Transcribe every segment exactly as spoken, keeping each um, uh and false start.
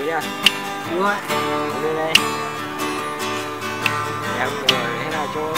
chưa? Đúng rồi. Đây đây. Em rồi thế nào cho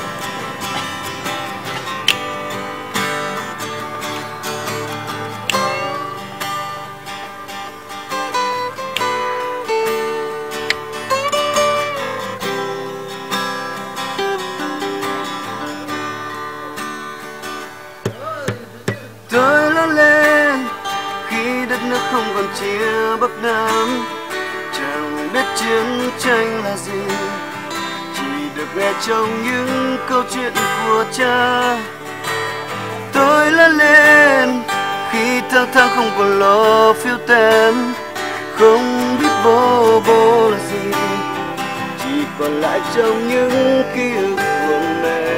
tôi lớn lên khi đất nước không còn chia Bắc Nam, chẳng biết chiến tranh là gì, chỉ được nghe trong những câu chuyện của cha. Tôi lớn lên khi tháng tháng không còn lo phiếu tem, không biết bố bố là gì, chỉ còn lại trong những ký ức của mẹ.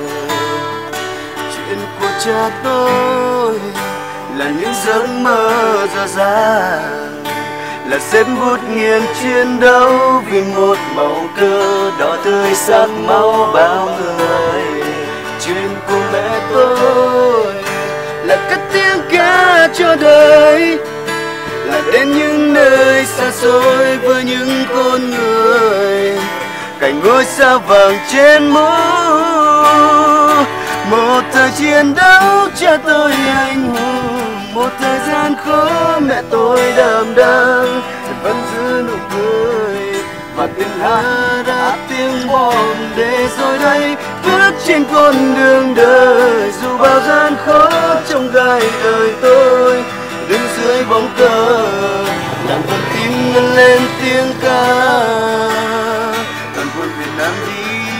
Chuyện của cha tôi là những giấc mơ dở dang, là xếp bút nghiền chiến đấu vì một màu cơ đỏ tươi sắc máu bao người. Chuyện của mẹ tôi là cất tiếng ca cho đời, là đến những nơi xa xôi với những con người, cạnh ngôi sao vàng trên mũ. Một thời chiến đấu cha tôi anh hùng, một thời gian khó mẹ tôi đđảm đang, vẫn giữ nụ cười và tiếng hát đã tiếng bom để rồi đây bước trên con đường đời. Dù bao gian khó trong gai đời tôi, đứng dưới bóng cờ làm con tim ngân lên tiếng ca, toàn quân Việt Nam đi.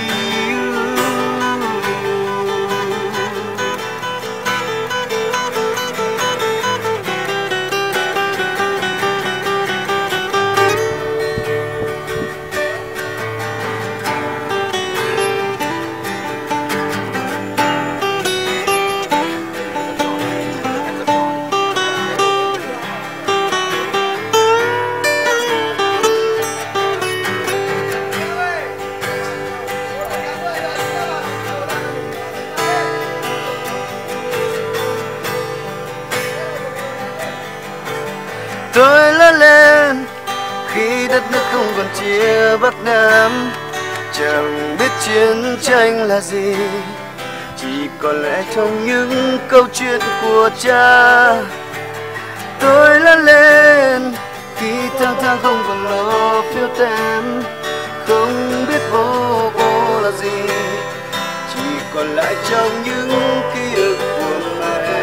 Tôi lớn lên khi đất nước không còn chia Bắc Nam, chẳng biết chiến tranh là gì, chỉ còn lại trong những câu chuyện của cha. Tôi lớn lên khi tháng tháng không còn lo phiếu tem, không biết bố bố là gì, chỉ còn lại trong những ký ức của mẹ.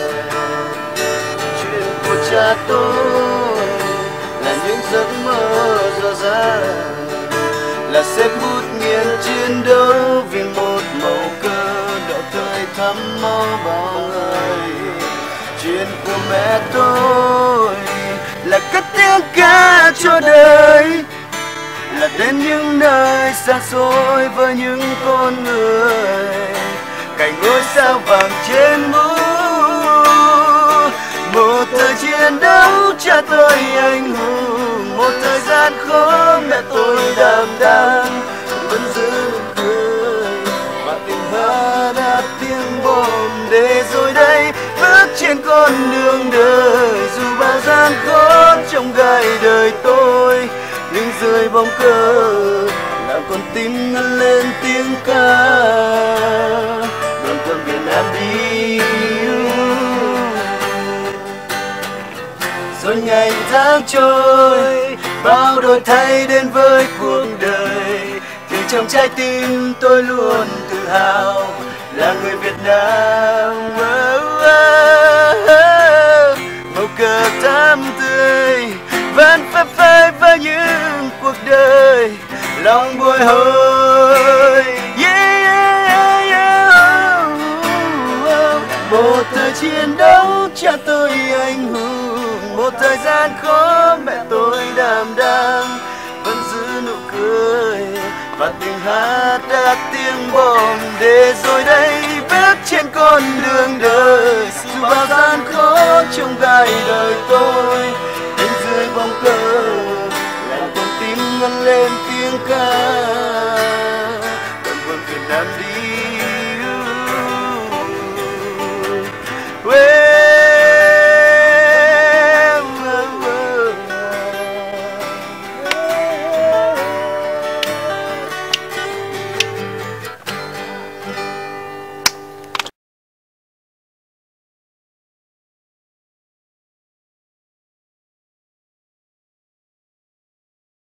Chuyện của cha tôi là những giấc mơ dở dang, là xếp bút nghiền chiến đấu vì một màu cơ đỏ tươi thắm máu bao người. Chuyện của mẹ tôi là cất tiếng ca cho đời, là đến những nơi xa xôi với những con người, cạnh ngôi sao vàng trên mũ. Một thời chiến đấu cha tôi anh hùng, một thời gian khó mẹ tôi đảm đang, vẫn giữ nụ cười và tiếng hát đã tiếng bom để rồi đây bước trên con đường đời. Dù bao gian khó trong gai đời tôi, nhưng dưới bóng cờ làm con tim ngân lên tiếng ca, đoàn quân Việt Nam đi. Rồi ngày tháng trôi, bao đổi thay đến với cuộc đời, thì trong trái tim tôi luôn tự hào là người Việt Nam. Oh, oh, oh. Màu cờ thắm tươi vẫn phấp phới với những cuộc đời, lòng bồi hồi. Yeah, yeah, yeah, oh, oh. Một thời chiến đấu cha tôi anh hùng, một thời gian khó mẹ tôi đảm đang, vẫn giữ nụ cười và tiếng hát đã tiếng bom để rồi đây bước trên con đường đời. Dù bao gian khó trong gai đời tôi,